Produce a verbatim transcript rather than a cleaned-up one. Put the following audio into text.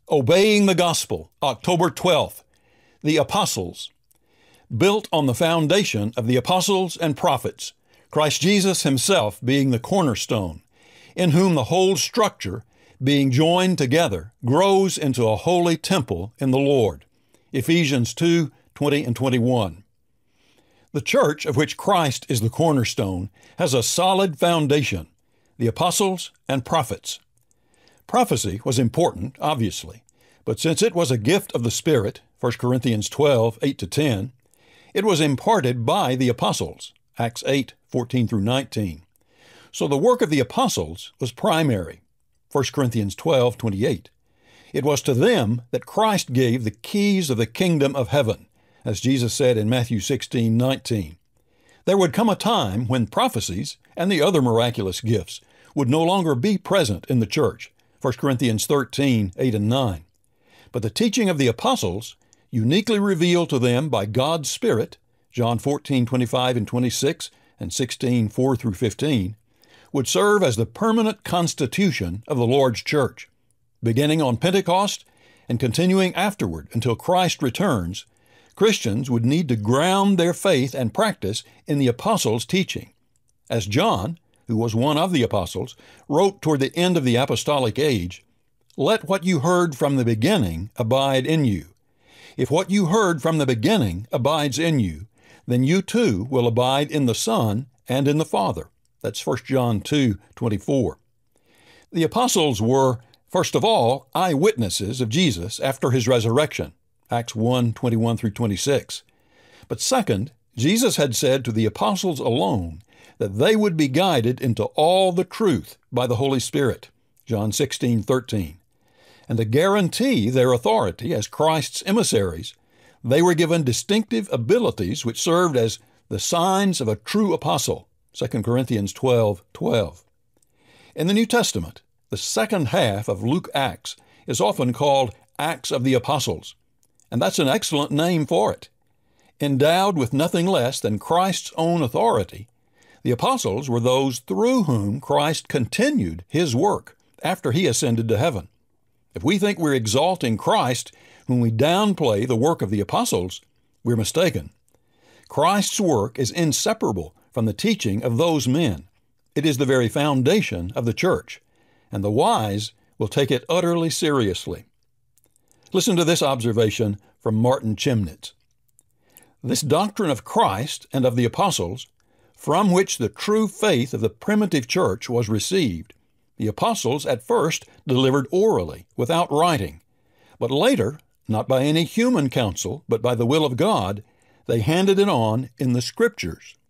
Obeying the Gospel, October twelfth. The Apostles. Built on the foundation of the apostles and prophets, Christ Jesus himself being the cornerstone, in whom the whole structure, being joined together, grows into a holy temple in the Lord. Ephesians two, twenty and twenty-one. The church, of which Christ is the cornerstone, has a solid foundation, the apostles and prophets. Prophecy was important, obviously, but since it was a gift of the Spirit, First Corinthians twelve, eight to ten, it was imparted by the apostles, Acts eight, fourteen through nineteen. So the work of the apostles was primary, First Corinthians twelve, twenty-eight. It was to them that Christ gave the keys of the kingdom of heaven, as Jesus said in Matthew sixteen, nineteen. There would come a time when prophecies and the other miraculous gifts would no longer be present in the church, First Corinthians thirteen, eight and nine. But the teaching of the apostles, uniquely revealed to them by God's Spirit, John fourteen, twenty-five and twenty-six and sixteen, four through fifteen, would serve as the permanent constitution of the Lord's church. Beginning on Pentecost and continuing afterward until Christ returns, Christians would need to ground their faith and practice in the apostles' teaching. As John, who was one of the apostles, wrote toward the end of the apostolic age, "Let what you heard from the beginning abide in you. If what you heard from the beginning abides in you, then you too will abide in the Son and in the Father." That's First John two, twenty-four. The apostles were, first of all, eyewitnesses of Jesus after his resurrection, Acts one, twenty-one through twenty-six. But second, Jesus had said to the apostles alone that they would be guided into all the truth by the Holy Spirit, John sixteen, thirteen. And to guarantee their authority as Christ's emissaries, they were given distinctive abilities which served as the signs of a true apostle, Second Corinthians twelve, twelve. In the New Testament, the second half of Luke Acts is often called Acts of the Apostles, and that's an excellent name for it. Endowed with nothing less than Christ's own authority, the apostles were those through whom Christ continued his work after he ascended to heaven. If we think we're exalting Christ when we downplay the work of the apostles, we're mistaken. Christ's work is inseparable from the teaching of those men. It is the very foundation of the church, and the wise will take it utterly seriously. Listen to this observation from Martin Chemnitz. This doctrine of Christ and of the apostles, from which the true faith of the primitive church was received, the apostles at first delivered orally, without writing, but later, not by any human counsel, but by the will of God, they handed it on in the Scriptures.